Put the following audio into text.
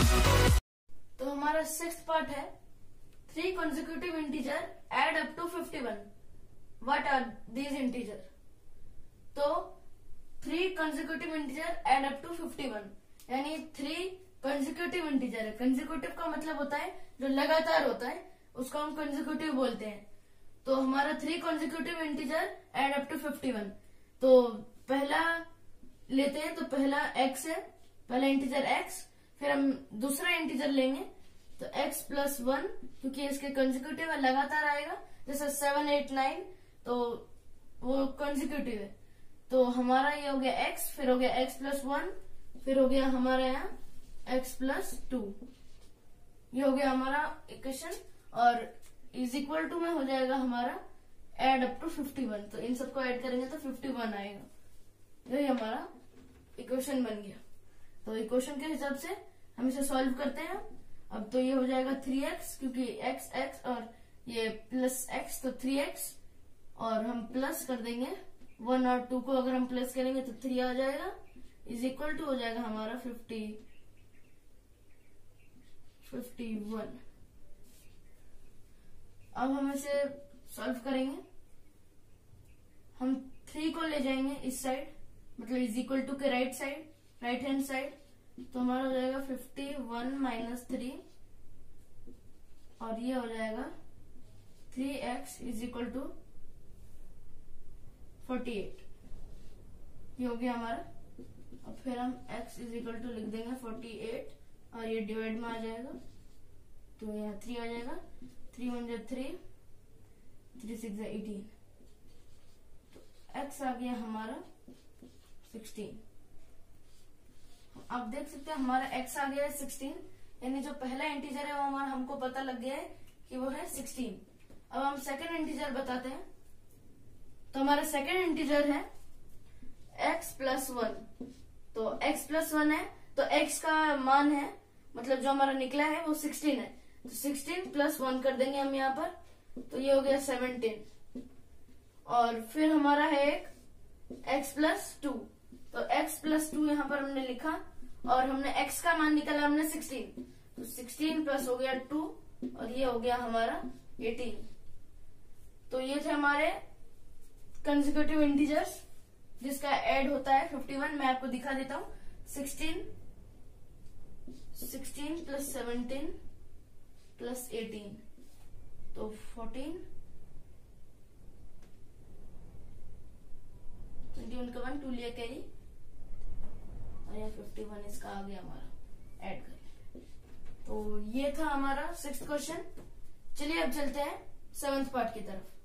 तो हमारा sixth part है 3 consecutive integer add up to 51. What are these integer? तो 3 consecutive integer add up to 51 यानी 3 consecutive integer है। consecutive का मतलब होता है जो लगातार होता है, उसको हम consecutive बोलते हैं। तो हमारा 3 consecutive integer add up to 51। तो पहला लेते हैं, तो पहला x है, पहला इंटीजर x, फिर हम दूसरा इंटीजर लेंगे तो x प्लस 1, क्योंकि इसके कंसेक्यूटिव है, लगातार आएगा, जैसे 7, 8, 9, तो वो कंसेक्यूटिव है। तो हमारा ये हो गया x, फिर हो गया x प्लस 1, फिर हो गया हमारा यहाँ x प्लस 2। ये हो गया हमारा इक्वेशन, और इज इक्वल टू में हो जाएगा हमारा एड अप टू 51। तो इन सबको ऐड करेंगे तो 51 आएगा। यही हमारा इक्वेशन बन गया। तो इक्वेशन के हिसाब से हम इसे सॉल्व करते हैं। अब तो ये हो जाएगा 3x, क्योंकि x और ये प्लस x, तो 3x, और हम प्लस कर देंगे 1 और 2 को, अगर हम प्लस करेंगे तो 3 आ जाएगा, इज इक्वल टू हो जाएगा हमारा 51। अब हम इसे सॉल्व करेंगे। हम 3 को ले जाएंगे इस साइड, मतलब इज इक्वल टू के right side, right hand side, तो हमारा हो जाएगा 51 माइनस 3, और ये हो जाएगा 3x इज इक्वल टू 48। ये हो गया हमारा। अब फिर हम x इज इक्वल टू लिख देंगे 48, और ये डिवाइड में आ जाएगा, तो यहाँ 3 आ जाएगा, 3 1 3, 3 6 18, तो x आ गया हमारा 16। आप देख सकते हैं हमारा x आ गया है 16, यानी जो पहला इंटीजर है वो हमारा हमको पता लग गया है कि वो है 16। अब हम सेकंड इंटीजर बताते हैं। तो हमारा सेकंड इंटीजर है x प्लस 1। तो x प्लस 1 है, तो x का मान है, मतलब जो हमारा निकला है वो 16 है, तो 16 प्लस 1 कर देंगे हम यहाँ पर, तो ये हो गया 17। और फिर हमारा है एक x प्लस 2। तो x प्लस 2 यहाँ पर हमने लिखा, और हमने x का मान निकाला हमने 16, तो 16 प्लस हो गया 2, और ये हो गया हमारा 18। तो ये थे हमारे कंसेक्यूटिव इंटीजर्स जिसका ऐड होता है 51। मैं आपको दिखा देता हूँ। 16 प्लस 17 प्लस 18, तो 14, 21 का 1 2 लिया कैरी, और यहाँ 51 इसका आ गया हमारा ऐड कर। तो ये था हमारा 6th क्वेश्चन। चलिए अब चलते हैं 7th पार्ट की तरफ।